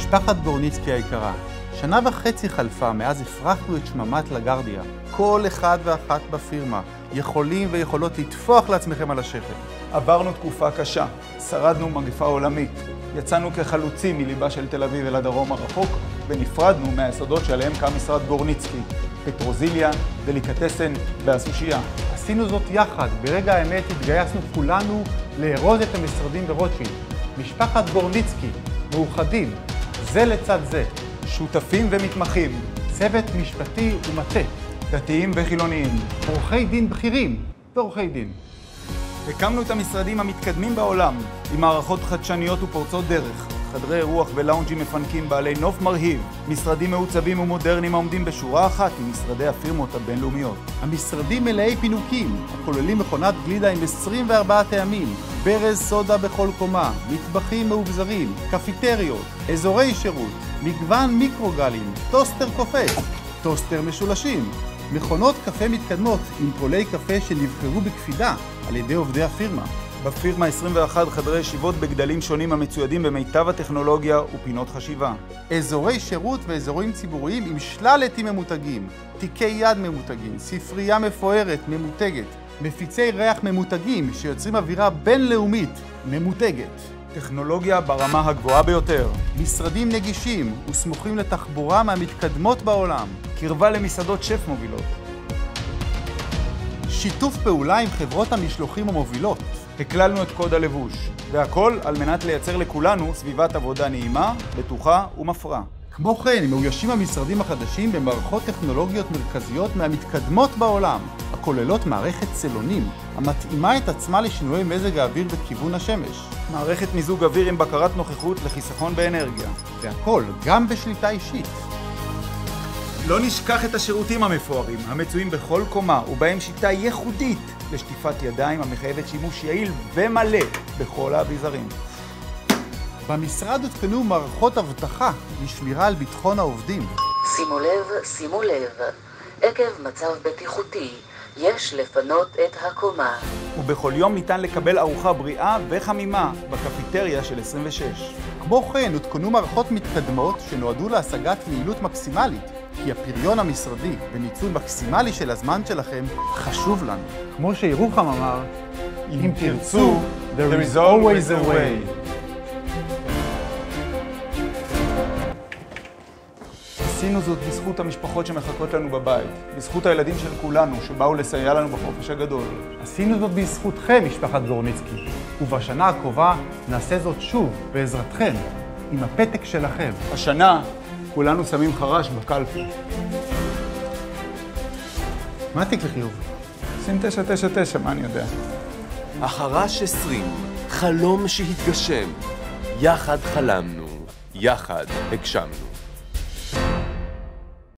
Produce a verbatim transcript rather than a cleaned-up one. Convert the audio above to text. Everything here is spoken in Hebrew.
משפחת גורניצקי היקרה, שנה וחצי חלפה מאז הפרחנו את שממת לגרדיה. כל אחד ואחת בפירמה יכולים ויכולות לטפוח לעצמכם על השכם. עברנו תקופה קשה, שרדנו מגפה עולמית, יצאנו כחלוצים מליבה של תל אביב אל הדרום הרחוק, ונפרדנו מהיסודות שעליהם קם משרד גורניצקי, פטרוזיליה, דליקטסן והסושייה. עשינו זאת יחד, ברגע האמת התגייסנו כולנו לארוז את המשרדים ברוטשילד. משפחת גורניצקי, מאוחדים, זה לצד זה. שותפים ומתמחים, צוות משפטי ומטה, דתיים וחילוניים, עורכי דין בכירים ועורכי דין. הקמנו את המשרדים המתקדמים בעולם, עם מערכות חדשניות ופורצות דרך, חדרי אירוח ולאונג'ים מפנקים בעלי נוף מרהיב, משרדים מעוצבים ומודרניים העומדים בשורה אחת עם משרדי הפירמות הבינלאומיות. המשרדים מלאי פינוקים, הכוללים מכונת גלידה עם עשרים וארבעה טעמים, ברז סודה בכל קומה, מטבחים מאובזרים, קפיטריות, אזורי שירות, מגוון מיקרוגלים, טוסטר קופץ, טוסטר משולשים, מכונות קפה מתקדמות עם פרולי קפה שנבחרו בקפידה על ידי עובדי הפירמה. בפירמה עשרים ואחד חדרי ישיבות בגדלים שונים המצוידים במיטב הטכנולוגיה ופינות חשיבה. אזורי שירות ואזורים ציבוריים עם שלל עטים ממותגים, תיקי יד ממותגים, ספרייה מפוארת ממותגת, מפיצי ריח ממותגים שיוצרים אווירה בינלאומית ממותגת. טכנולוגיה ברמה הגבוהה ביותר. משרדים נגישים וסמוכים לתחבורה מהמתקדמות בעולם. קרבה למסעדות שף מובילות. שיתוף פעולה עם חברות המשלוחים המובילות. הקללנו את קוד הלבוש, והכל על מנת לייצר לכולנו סביבת עבודה נעימה, בטוחה ומפרה. כמו כן, מאוישים המשרדים החדשים במערכות טכנולוגיות מרכזיות מהמתקדמות בעולם, הכוללות מערכת צילונים, המתאימה את עצמה לשינויי מזג האוויר בכיוון השמש. מערכת מיזוג אוויר עם בקרת נוכחות לחיסכון באנרגיה. והכל גם בשליטה אישית. לא נשכח את השירותים המפוארים, המצויים בכל קומה, ובהם שיטה ייחודית לשטיפת ידיים המחייבת שימוש יעיל ומלא בכל האביזרים. במשרד הותקנו מערכות אבטחה לשמירה על ביטחון העובדים. שימו לב, שימו לב, עקב מצב בטיחותי, יש לפנות את הקומה. ובכל יום ניתן לקבל ארוחה בריאה וחמימה בקפיטריה של עשרים ושש. כמו כן, הותקנו מערכות מתקדמות שנועדו להשגת יעילות מקסימלית, כי הפריון המשרדי וניצול מקסימלי של הזמן שלכם חשוב לנו. כמו שירוחם אמר, אם תרצו, there is always a way. עשינו זאת בזכות המשפחות שמחכות לנו בבית, בזכות הילדים של כולנו שבאו לסייע לנו בחופש הגדול. עשינו זאת בזכותכם, משפחת גורניצקי, ובשנה הקרובה נעשה זאת שוב בעזרתכם, עם הפתק שלכם. השנה כולנו שמים חרש בקלפי. מה תיק לחיוב? שים תשע תשע תשע, מה אני יודע? החרש עשרים, חלום שהתגשם. יחד חלמנו, יחד הגשמנו.